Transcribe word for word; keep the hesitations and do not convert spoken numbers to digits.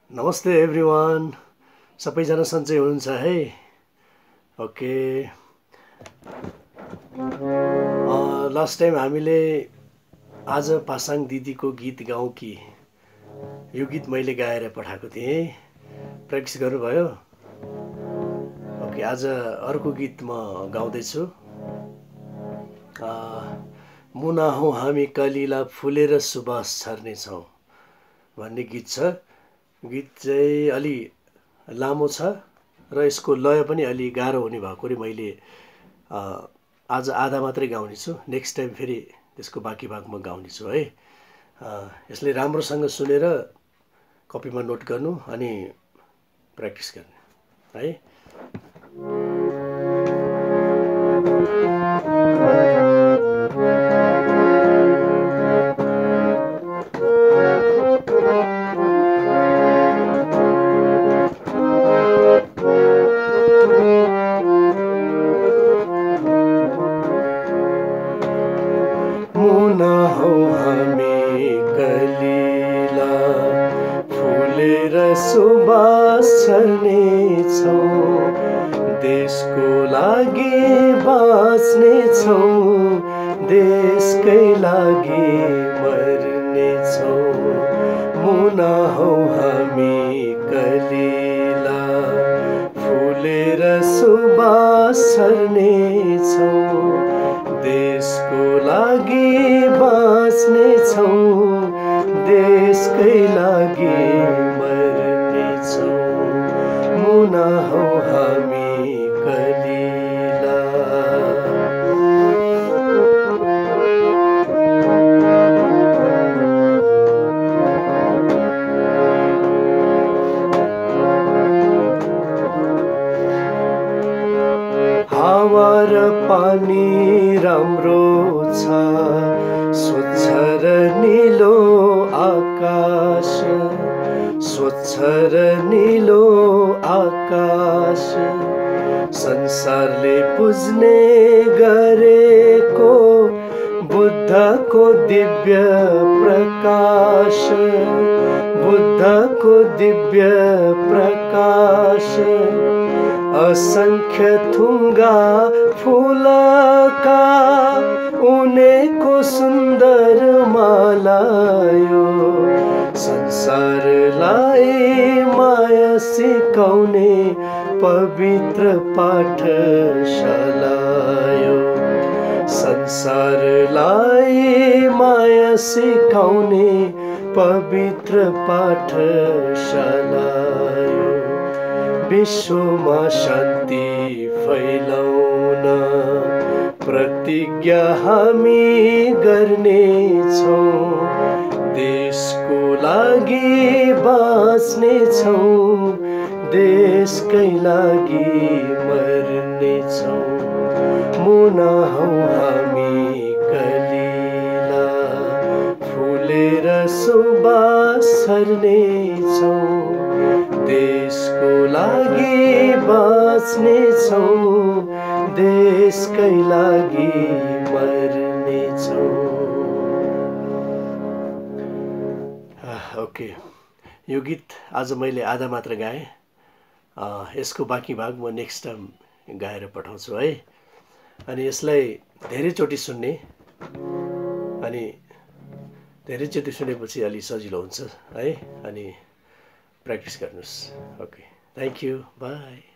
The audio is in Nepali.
नमस्ते एभ्रिवान, सबैजना सन्चै हुनुहुन्छ है? ओके, लास्ट टाइम हामीले आज पासाङ दिदीको गीत गाउँ कि यो गीत मैले गाएर पठाएको थिएँ, प्र्याक्टिस गर्नुभयो? ओके, आज अर्को गीत म गाउँदैछु। मुना हौँ हामी कलिला फुलेर सुबास छर्नेछौँ भन्ने गीत छ। गीत चाहिँ अलि लामो छ र यसको लय पनि अलि गाह्रो हुने भएकोले मैले आज आधा मात्रै गाउने छु। नेक्स्ट टाइम फेरि त्यसको बाँकी भाग म गाउने छु है। यसले राम्रोसँग सुनेर कपीमा नोट गर्नु अनि प्र्याक्टिस गर्नु है। मुना हौँ हामी कलिला फुलेर सुबास छर्नेछौँ, देशको लागि बाँच्नेछौँ, देशकै लागि मर्नेछौँ। मुना हौँ हामी कलिला फुलेर सुबास छर्नेछौँ, देशको लागि बाँच्नेछौँ, देशकै लागि मर्नेछौँ। मुना हौँ हामी कलिला। हावा र पानी राम्रो छ, स्वच्छ र नीलो आकाश, स्वच्छ र नीलो आकाश, संसारले पुज्ने गरेको बुद्धको दिव्य प्रकाश, बुद्धको दिव्य प्रकाश। असंख्य थुङ्गा फुलका उनेको सुन्दर माला, यो संसारलाई माया सिकाउने पवित्र पाठशाला, यो संसारलाई माया सिकाउने पवित्र पाठशाला। विश्वमा शान्ति फैलाउन प्रतिज्ञा हामी गर्नेछौँ, देशको लागि बाँच्नेछौँ, देशकै लागि मर्नेछौँ। मुना हौँ हामी कलिला फुलेर सुबास छर्नेछौँ, देशको लागि बाँच्नेछौँ, देशकै लागि मर्नेछौँ। ओके, यो गीत आज मैले आधा मात्र गाएँ। यसको बाँकी भाग म नेक्स्ट टाइम गाएर पठाउँछु है। अनि यसलाई धेरैचोटि सुन्ने, अनि धेरैचोटि सुनेपछि अलि सजिलो हुन्छ है। अनि प्र्याक्टिस गर्नुहोस्। Okay, thank you, by.